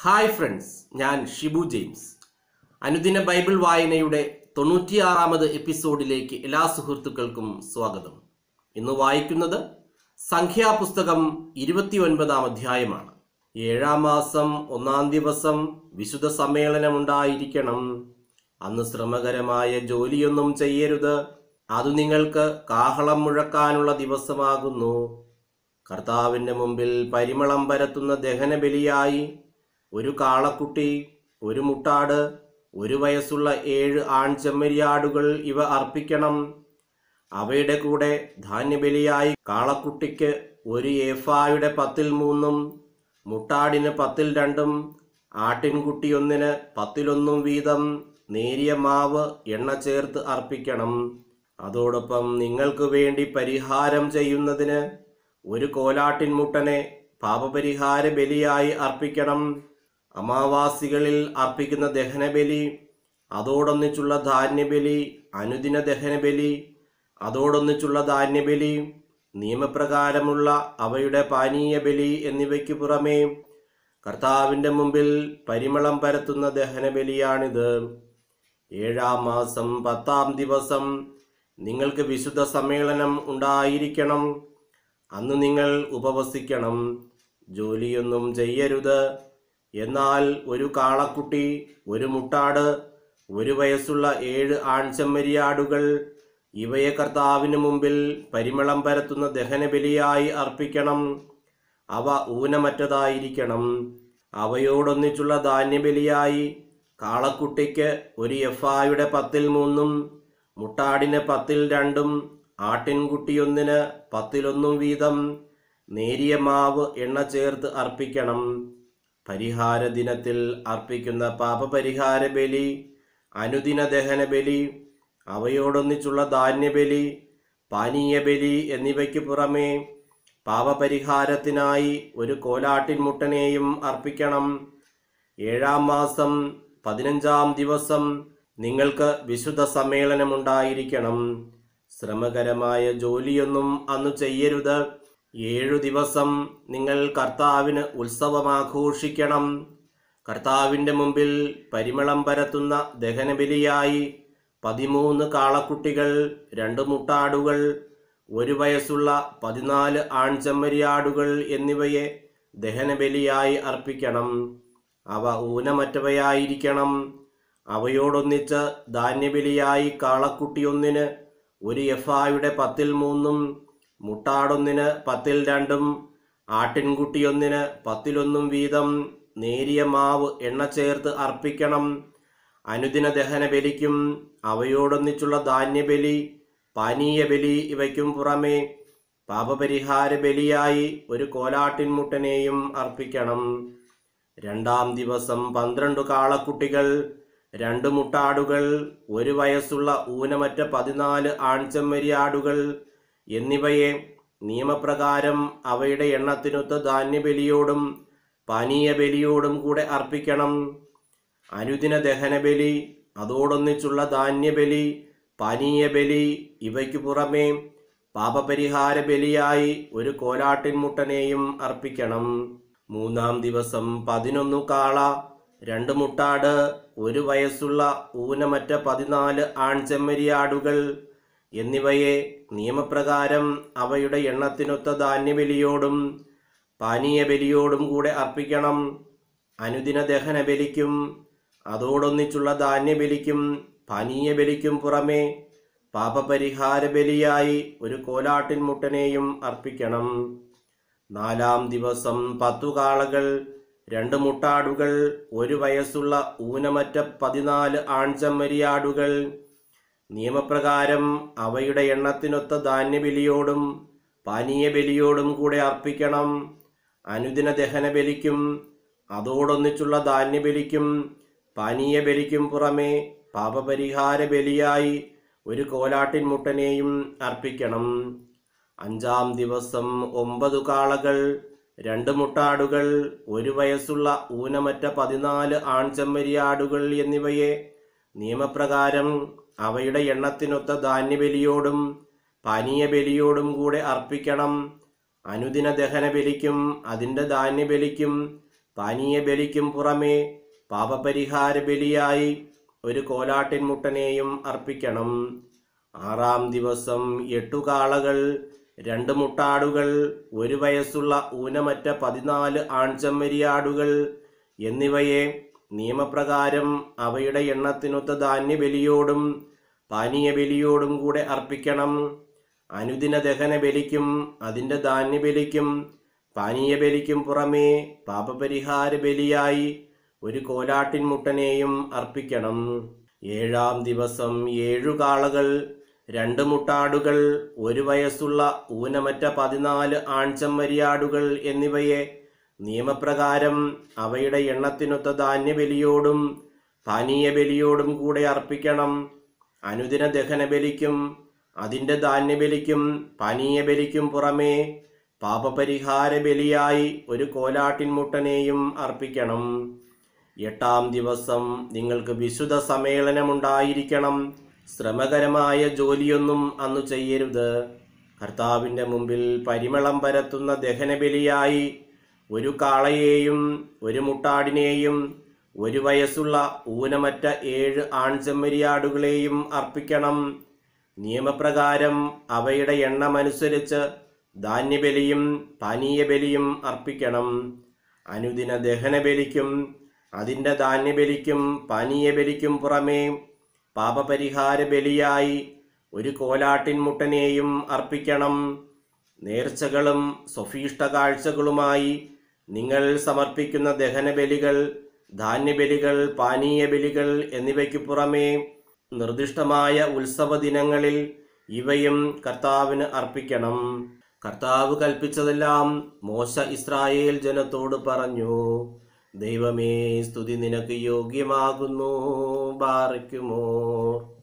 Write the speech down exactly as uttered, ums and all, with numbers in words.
Hi friends, ഞാൻ Shibu James. അനുദിന Bible വായനയുടെ തൊണ്ണൂറ്റിയാറാമത് എപ്പിസോഡിലേക്ക് എല്ലാ സുഹൃത്തുക്കൾക്കും സ്വാഗതം. ഇന്ന് വായിക്കുന്നത് സംഖ്യാപുസ്തകം ഇരുപത്തി ഒൻപതാം അധ്യായമാണ്. ഏഴാം മാസം ഒന്നാം ദിവസം വിശുദ്ധ സമ്മേളനമുണ്ടായിരിക്കണം. അന്ന് ശ്രമകരമായ ജോലിയൊന്നും ചെയ്യരുത്. അത് നിങ്ങൾക്ക് കാഹളം മുഴക്കാനുള്ള ദിവസമാകുന്നു. കർത്താവിൻ്റെ മുമ്പിൽ പരിമളം പരത്തുന്ന ദഹനബലിയായി ഒരു കാളക്കുട്ടി, ഒരു മുട്ടാട്, ഒരു വയസ്സുള്ള ഏഴ് ആൺചെമ്മരിയാടുകൾ ഇവ അർപ്പിക്കണം. അവയുടെ കൂടെ ധാന്യബലിയായി കാളക്കുട്ടിക്ക് ഒരു ഏഫായുടെ പത്തിൽ മൂന്നും, മുട്ടാടിന് പത്തിൽ രണ്ടും, ആട്ടിൻകുട്ടിയൊന്നിന് പത്തിലൊന്നും വീതം നേരിയ മാവ് എണ്ണ ചേർത്ത് അർപ്പിക്കണം. അതോടൊപ്പം നിങ്ങൾക്ക് വേണ്ടി പരിഹാരം ചെയ്യുന്നതിന് ഒരു കോലാട്ടിൻമുട്ടനെ പാപപരിഹാര ബലിയായി അർപ്പിക്കണം. അമാവാസികളിൽ അർപ്പിക്കുന്ന ദഹനബലി, അതോടൊന്നിച്ചുള്ള ധാന്യബലി, അനുദിന ദഹനബലി, അതോടൊന്നിച്ചുള്ള ധാന്യബലി, നിയമപ്രകാരമുള്ള അവയുടെ പാനീയ ബലി എന്നിവയ്ക്ക് പുറമേ കർത്താവിൻ്റെ മുമ്പിൽ പരിമളം പരത്തുന്ന ദഹനബലിയാണിത്. ഏഴാം മാസം പത്താം ദിവസം നിങ്ങൾക്ക് വിശുദ്ധ സമ്മേളനം ഉണ്ടായിരിക്കണം. അന്ന് നിങ്ങൾ ഉപവസിക്കണം, ജോലിയൊന്നും ചെയ്യരുത്. എന്നാൽ ഒരു കാളക്കുട്ടി, ഒരു മുട്ടാട്, ഒരു വയസ്സുള്ള ഏഴ് ആൺചെമ്മരിയാടുകൾ ഇവയെ കർത്താവിന് മുമ്പിൽ പരിമളം പരത്തുന്ന ദഹനബലിയായി അർപ്പിക്കണം. അവ ഊനമറ്റതായിരിക്കണം. അവയോടൊന്നിച്ചുള്ള ധാന്യബലിയായി കാളക്കുട്ടിക്ക് ഒരു എഫായുടെ പത്തിൽ മൂന്നും, മുട്ടാടിന് പത്തിൽ രണ്ടും, ആട്ടിൻകുട്ടിയൊന്നിന് പത്തിലൊന്നും വീതം നേരിയ മാവ് എണ്ണ ചേർത്ത് അർപ്പിക്കണം. പരിഹാര ദിനത്തിൽ അർപ്പിക്കുന്ന പാപപരിഹാര ബലി, അനുദിന ദഹന ബലി, അവയോടൊന്നിച്ചുള്ള ധാന്യബലി, പാനീയ ബലി എന്നിവയ്ക്ക് പുറമേ പാപപരിഹാരത്തിനായി ഒരു കോലാട്ടിൻമുട്ടനെയും അർപ്പിക്കണം. ഏഴാം മാസം പതിനഞ്ചാം ദിവസം നിങ്ങൾക്ക് വിശുദ്ധ സമ്മേളനമുണ്ടായിരിക്കണം. ശ്രമകരമായ ജോലിയൊന്നും അന്നു ചെയ്യരുത്. ഏഴു ദിവസം നിങ്ങൾ കർത്താവിന് ഉത്സവമാഘോഷിക്കണം. കർത്താവിൻ്റെ മുമ്പിൽ പരിമളം പരത്തുന്ന ദഹനബലിയായി പതിമൂന്ന് കാളക്കുട്ടികൾ, രണ്ട് മുട്ടാടുകൾ, ഒരു വയസ്സുള്ള പതിനാല് ആൺചെമ്മരിയാടുകൾ എന്നിവയെ ദഹനബലിയായി അർപ്പിക്കണം. അവ ഊനമറ്റവയായിരിക്കണം. അവയോടൊന്നിച്ച് ധാന്യബലിയായി കാളക്കുട്ടിയൊന്നിന് ഒരു എഫായുടെ പത്തിൽ മൂന്നും, മുട്ടാടൊന്നിന് പത്തിൽ രണ്ടും, ആട്ടിൻകുട്ടിയൊന്നിന് പത്തിലൊന്നും വീതം നേരിയ മാവ് എണ്ണ ചേർത്ത് അർപ്പിക്കണം. അനുദിന ദഹന ബലിക്കും അവയോടൊന്നിച്ചുള്ള ധാന്യബലി, പാനീയ ബലി ഇവയ്ക്കും പുറമേ പാപപരിഹാര ബലിയായി ഒരു കോലാട്ടിൻമുട്ടനെയും അർപ്പിക്കണം. രണ്ടാം ദിവസം പന്ത്രണ്ട് കാളക്കുട്ടികൾ, രണ്ട് മുട്ടാടുകൾ, ഒരു വയസ്സുള്ള ഊനമറ്റ പതിനാല് ആൺചെമ്മരിയാടുകൾ എന്നിവയെ നിയമപ്രകാരം അവയുടെ എണ്ണത്തിനൊത്ത ധാന്യബലിയോടും പാനീയ ബലിയോടും കൂടെ അർപ്പിക്കണം. അനുദിന ദഹനബലി, അതോടൊന്നിച്ചുള്ള ധാന്യബലി, പാനീയ ബലി ഇവയ്ക്കു പുറമേ പാപപരിഹാര ബലിയായി ഒരു കോലാട്ടിൻമുട്ടനെയും അർപ്പിക്കണം. മൂന്നാം ദിവസം പതിനൊന്നു കാള, രണ്ട് മുട്ടാട്, ഒരു വയസ്സുള്ള ഊനമറ്റ പതിനാല് ആൺചെമ്മരിയാടുകൾ എന്നിവയെ നിയമപ്രകാരം അവയുടെ എണ്ണത്തിനൊത്ത ധാന്യബലിയോടും പാനീയ ബലിയോടും കൂടെ അർപ്പിക്കണം. അനുദിന ദഹന ബലിക്കും അതോടൊന്നിച്ചുള്ള ധാന്യബലിക്കും പാനീയ ബലിക്കും പുറമേ പാപപരിഹാര ബലിയായി ഒരു കോലാട്ടിൻമുട്ടനെയും അർപ്പിക്കണം. നാലാം ദിവസം പത്തു കാളകൾ, രണ്ട് മുട്ടാടുകൾ, ഒരു വയസ്സുള്ള ഊനമറ്റ പതിനാല് ആൺചെമ്മരിയാടുകൾ നിയമപ്രകാരം അവയുടെ എണ്ണത്തിനൊത്ത ധാന്യബലിയോടും പാനീയ ബലിയോടും കൂടെ അർപ്പിക്കണം. അനുദിന ദഹന ബലിക്കും അതോടൊന്നിച്ചുള്ള ധാന്യബലിക്കും പാനീയ ബലിക്കും പുറമേ പാപപരിഹാര ബലിയായി ഒരു കോലാട്ടിൻമുട്ടനെയും അർപ്പിക്കണം. അഞ്ചാം ദിവസം ഒമ്പതു കാളകൾ, രണ്ട് മുട്ടാടുകൾ, ഒരു വയസ്സുള്ള ഊനമറ്റ പതിനാല് ആൺചെമ്മരിയാടുകൾ എന്നിവയെ നിയമപ്രകാരം അവയുടെ എണ്ണത്തിനൊത്ത ധാന്യബലിയോടും പാനീയ ബലിയോടും കൂടെ അർപ്പിക്കണം. അനുദിന ദഹന ബലിക്കും അതിൻ്റെ ധാന്യബലിക്കും പാനീയ ബലിക്കും പുറമേ പാപപരിഹാര ബലിയായി ഒരു കോലാട്ടിൻമുട്ടനെയും അർപ്പിക്കണം. ആറാം ദിവസം എട്ടു കാളകൾ, രണ്ട് മുട്ടാടുകൾ, ഒരു വയസ്സുള്ള ഊനമറ്റ പതിനാല് ആൺചെമ്മരിയാടുകൾ എന്നിവയെ നിയമപ്രകാരം അവയുടെ എണ്ണത്തിനൊത്ത ധാന്യബലിയോടും പാനീയ ബലിയോടും കൂടെ അർപ്പിക്കണം. അനുദിന ദഹന ബലിക്കും അതിൻ്റെ ധാന്യബലിക്കും പാനീയ ബലിക്കും പുറമേ പാപപരിഹാര ബലിയായി ഒരു കോലാട്ടിൻമുട്ടനെയും അർപ്പിക്കണം. ഏഴാം ദിവസം ഏഴു കാളകൾ, രണ്ട് മുട്ടാടുകൾ, ഒരു വയസ്സുള്ള ഊനമറ്റ പതിനാല് ആൺചെമ്മരിയാടുകൾ എന്നിവയെ നിയമപ്രകാരം അവയുടെ എണ്ണത്തിനൊത്ത ധാന്യബലിയോടും പാനീയ ബലിയോടും കൂടെ അർപ്പിക്കണം. അനുദിന ദഹന ബലിക്കും അതിൻ്റെ ധാന്യബലിക്കും പാനീയ ബലിക്കും പുറമേ പാപപരിഹാര ബലിയായി ഒരു കോലാട്ടിൻമുട്ടനെയും അർപ്പിക്കണം. എട്ടാം ദിവസം നിങ്ങൾക്ക് വിശുദ്ധ സമ്മേളനമുണ്ടായിരിക്കണം. ശ്രമകരമായ ജോലിയൊന്നും അന്നു ചെയ്യരുത്. കർത്താവിൻ്റെ മുമ്പിൽ പരിമളം പരത്തുന്ന ദഹനബലിയായി ഒരു കാളയെയും ഒരു മുട്ടാടിനെയും ഒരു വയസ്സുള്ള ഊനമറ്റ ഏഴ് ആൺചെമ്മരിയാടുകളെയും അർപ്പിക്കണം. നിയമപ്രകാരം അവയുടെ എണ്ണമനുസരിച്ച് ധാന്യബലിയും പാനീയ ബലിയും അർപ്പിക്കണം. അനുദിന ദഹനബലിക്കും അതിൻ്റെ ധാന്യബലിക്കും പാനീയ ബലിക്കും പുറമേ പാപപരിഹാര ബലിയായി ഒരു കോലാട്ടിൻമുട്ടനെയും അർപ്പിക്കണം. നേർച്ചകളും സ്വഫീഷ്ട കാഴ്ചകളുമായി നിങ്ങൾ സമർപ്പിക്കുന്ന ദഹനബലികൾ, ധാന്യബലികൾ, പാനീയ ബലികൾ എന്നിവയ്ക്ക് പുറമേ നിർദ്ദിഷ്ടമായ ഉത്സവ ദിനങ്ങളിൽ ഇവയും കർത്താവിന് അർപ്പിക്കണം. കർത്താവ് കൽപ്പിച്ചതെല്ലാം മോശ ഇസ്രായേൽ ജനത്തോട് പറഞ്ഞു. ദൈവമേ, സ്തുതി നിനക്ക് യോഗ്യമാകുന്നു. ബാറയ്ക്കുമോ.